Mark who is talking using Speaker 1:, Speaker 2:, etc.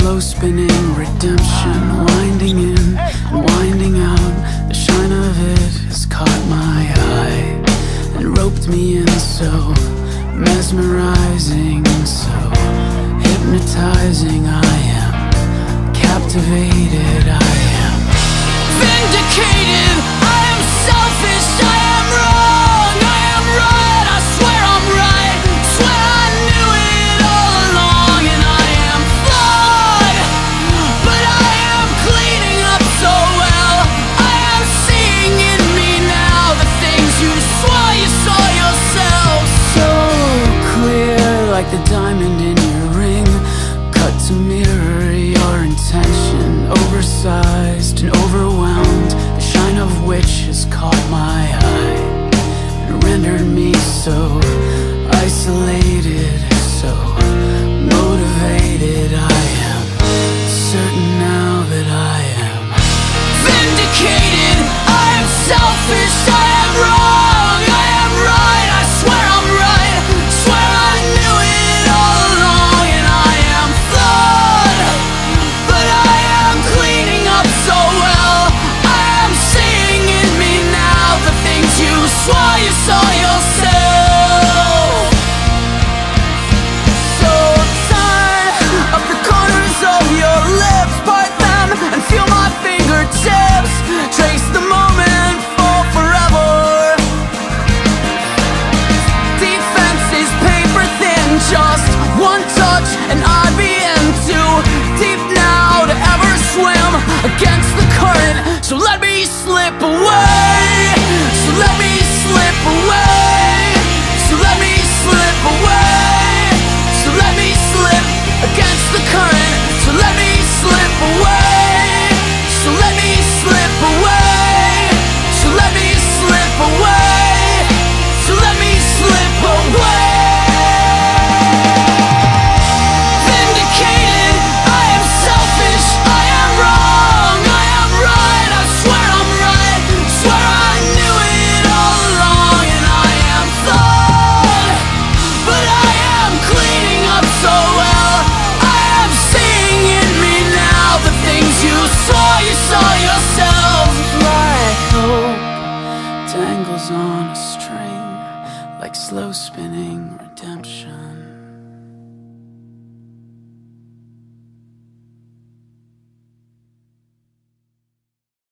Speaker 1: slow spinning redemption, winding in and winding out. The shine of it has caught my eye and roped me in, so mesmerizing, so hypnotizing. I am captivated, I am vindicated. I am selfish, I am wrong, I am right, I swear I'm right, swear I knew it all along. And I am flawed, but I am cleaning up so well. I am seeing in me now the things you swore you saw yourself. So clear, like the diamond in your ring, cut to mirror your intention, oversized and overwhelmed, the shine of which has caught my eye and rendered me so isolated, so motivated. I am certain now that I am vindicated. I am selfish, I am wrong, I am right, I swear I'm right, swear I knew it all along. And I am flawed, but I am cleaning up so well. I am seeing in me now the things you swore you saw yourself. So turn up the corners of your lips, part them and feel my fingertips, trace the moment for forever. Defense is paper thin, just one touch and I'd be in too deep now to ever swim against the current. So let me slip away, so let me slip away, so let me slip away, so let me slip against the current. So let me slip away, so let me slip away, so let me slip away, so let me slip away. Vindicated, I am selfish, I am wrong, I am right, I swear I'm right, swear I knew it all along. And I am flawed, but I am cleaning up so well. I am seeing in me now the things you saw yourself. Like hope dangles on a string, like slow spinning redemption.